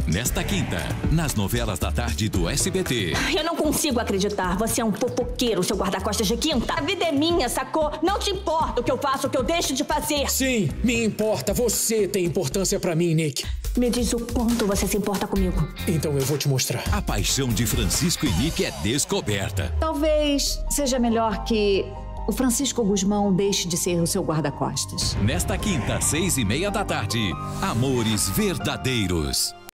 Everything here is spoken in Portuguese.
Nesta quinta, nas novelas da tarde do SBT. Eu não consigo acreditar. Você é um fofoqueiro, seu guarda-costas de quinta. A vida é minha, sacou? Não te importa o que eu faço, o que eu deixo de fazer. Sim, me importa. Você tem importância pra mim, Nick. Me diz o quanto você se importa comigo. Então eu vou te mostrar. A paixão de Francisco e Nick é descoberta. Talvez seja melhor que o Francisco Guzmão deixe de ser o seu guarda-costas. Nesta quinta, 6:30 da tarde. Amores Verdadeiros.